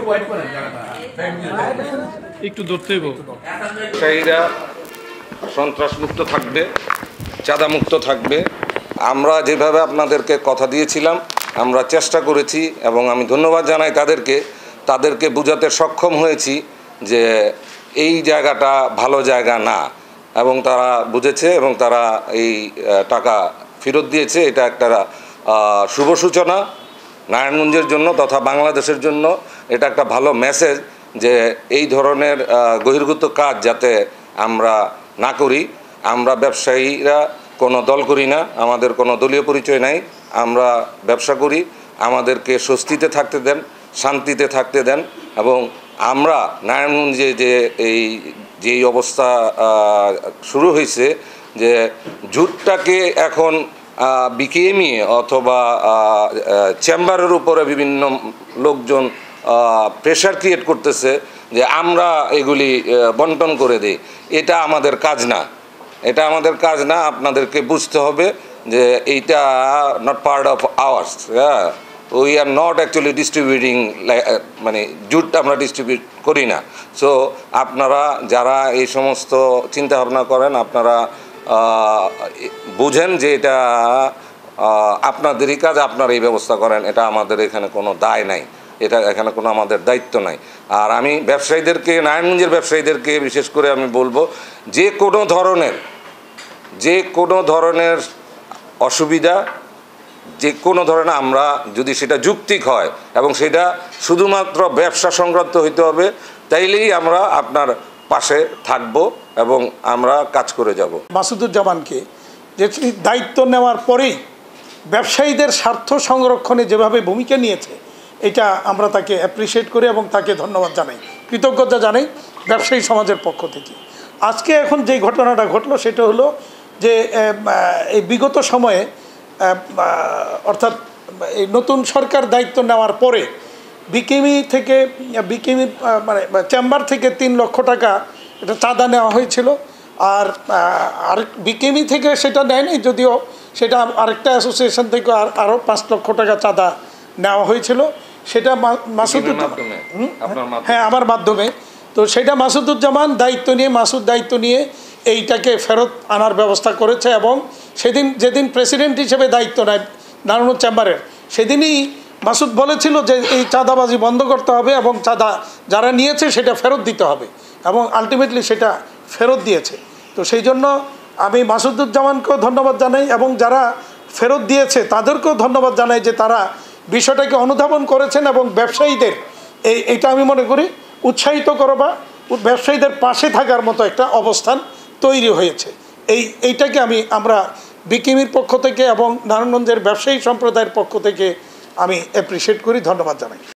একটু ধরতেই ব্যবসায়ীরা সন্ত্রাসমুক্ত থাকবে, চাঁদামুক্ত থাকবে। আমরা যেভাবে আপনাদেরকে কথা দিয়েছিলাম আমরা চেষ্টা করেছি এবং আমি ধন্যবাদ জানাই তাদেরকে বোঝাতে সক্ষম হয়েছি যে এই জায়গাটা ভালো জায়গা না, এবং তারা বুঝেছে এবং তারা এই টাকা ফেরত দিয়েছে। এটা একটা শুভ সূচনা নারায়ণগঞ্জের জন্য তথা বাংলাদেশের জন্য। এটা একটা ভালো মেসেজ যে এই ধরনের বহির্ভূত কাজ যাতে আমরা না করি। আমরা ব্যবসায়ীরা কোনো দল করি না, আমাদের কোনো দলীয় পরিচয় নাই। আমরা ব্যবসা করি, আমাদেরকে স্বস্তিতে থাকতে দেন, শান্তিতে থাকতে দেন। এবং আমরা নারায়ণগঞ্জে যেই অবস্থা শুরু হয়েছে যে জুটটাকে এখন বিকেএমই অথবা চেম্বারের উপরে বিভিন্ন লোকজন প্রেশার ক্রিয়েট করতেছে যে আমরা এগুলি বন্টন করে দিই। এটা আমাদের কাজ না, এটা আমাদের কাজ না। আপনাদেরকে বুঝতে হবে যে এইটা নট পার্ট অফ আওয়ার্স। হ্যাঁ, we are not actually distributing, মানে জুট আমরা ডিস্ট্রিবিউট করি না। সো আপনারা যারা এই সমস্ত চিন্তাভাবনা করেন আপনারা বুঝেন যে এটা আপনাদেরই কাজ, আপনারা এই ব্যবস্থা করেন। এটা আমাদের এখানে কোনো দায় নাই, এটা এখানে কোনো আমাদের দায়িত্ব নাই। আর আমি ব্যবসায়ীদেরকে, নারায়ণগঞ্জের ব্যবসায়ীদেরকে বিশেষ করে আমি বলবো যে কোনো ধরনের অসুবিধা, যে কোনো ধরনের, আমরা যদি সেটা যৌক্তিক হয় এবং সেটা শুধুমাত্র ব্যবসা সংক্রান্ত হইতে হবে, তাইলেই আমরা আপনার পাশে থাকব এবং আমরা কাজ করে যাব। মাসুদুজ্জামানকে যে দায়িত্ব নেওয়ার পরেই ব্যবসায়ীদের স্বার্থ সংরক্ষণে যেভাবে ভূমিকা নিয়েছে, এটা আমরা তাকে অ্যাপ্রিসিয়েট করি এবং তাকে ধন্যবাদ জানাই, কৃতজ্ঞতা জানাই ব্যবসায়ী সমাজের পক্ষ থেকে। আজকে এখন যে ঘটনাটা ঘটলো সেটা হলো যে এই বিগত সময়ে অর্থাৎ এই নতুন সরকার দায়িত্ব নেওয়ার পরে বিকেএমই মানে চেম্বার থেকে 3 লক্ষ টাকা এটা চাঁদা নেওয়া হয়েছিল। আর বিকেএমই থেকে সেটা নেয়নি, যদিও সেটা আরেকটা অ্যাসোসিয়েশন থেকে আরও 5 লক্ষ টাকা চাঁদা নেওয়া হয়েছিল। সেটা হ্যাঁ, আমার মাধ্যমে। তো সেটা মাসুদুজ্জামান দায়িত্ব নিয়ে এইটাকে ফেরত আনার ব্যবস্থা করেছে। এবং যেদিন প্রেসিডেন্ট হিসেবে দায়িত্ব নেয় নারায়ণগঞ্জ চেম্বারের, সেদিনই মাসুদ বলেছিল যে এই চাঁদাবাজি বন্ধ করতে হবে এবং চাঁদা যারা নিয়েছে সেটা ফেরত দিতে হবে, এবং আলটিমেটলি সেটা ফেরত দিয়েছে। তো সেই জন্য আমি মাসুদুজ্জামানকেও ধন্যবাদ জানাই এবং যারা ফেরত দিয়েছে তাদেরকেও ধন্যবাদ জানাই যে তারা বিষয়টাকে অনুধাবন করেছেন এবং ব্যবসায়ীদের এইটা আমি মনে করি উৎসাহিত করবা, ব্যবসায়ীদের পাশে থাকার মতো একটা অবস্থান তৈরি হয়েছে। এইটাকে আমরা বিকেএমইর পক্ষ থেকে এবং নারায়ণগঞ্জের ব্যবসায়ী সম্প্রদায়ের পক্ষ থেকে আমি অ্যাপ্রিসিয়েট করি, ধন্যবাদ জানাই।